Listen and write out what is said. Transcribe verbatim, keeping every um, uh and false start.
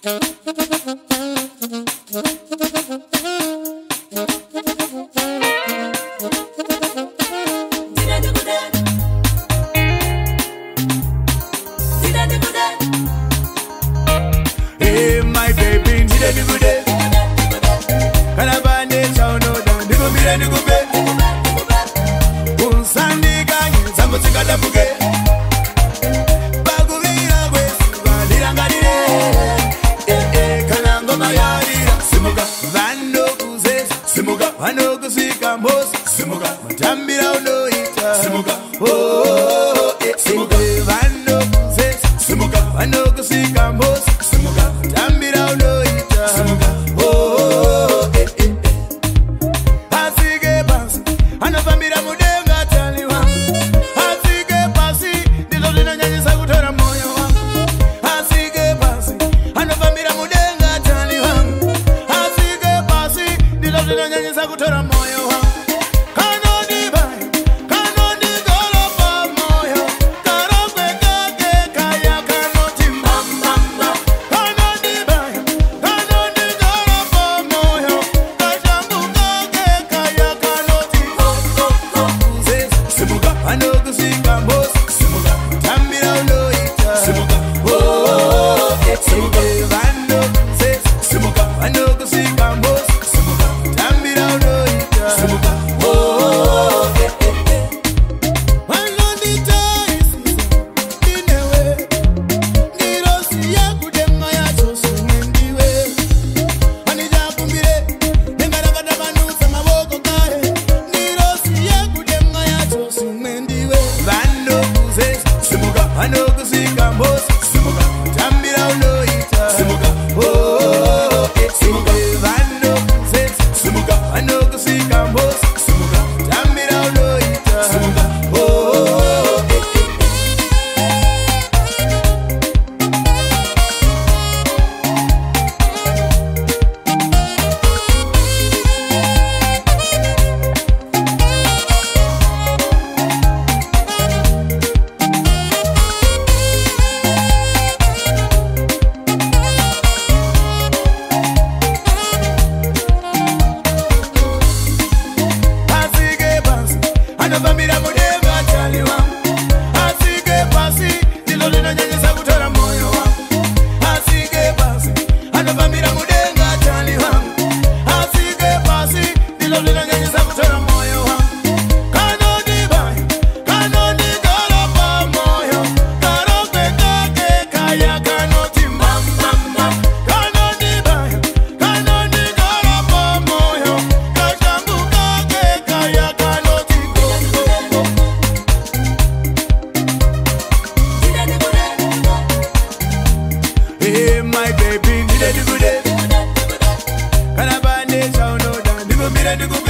Hey, my baby, need a good day. Can I buy the town? No, don't do me any good day. Un Sunday gang, some of the Galabuge. Bagulina West, Valirangani. Eh, eh, Kanango Mayari, Simuga, Vando Kuzes, Simuga, Vano Kusika Mos, Simuga, Matambira no Ita, Simuga, oh, eh, Simuga, Vando Kuzes, Simuga, Vano Kusika Mos, Simuga, Matambira no Ita, Simuga, oh, eh, eh, eh. Asige Bas, Anavamira Mudenga Taliwa, Asige Basi, Dilodina Nyanisa Kutora Moyo, Asige Basi, Anavamira Mudenga Taliwa, Asige Basi, Dilodina Nyanisa Kutora Moyo. Hey, my baby, need a good day. Can I buy the town? No, don't do me any good.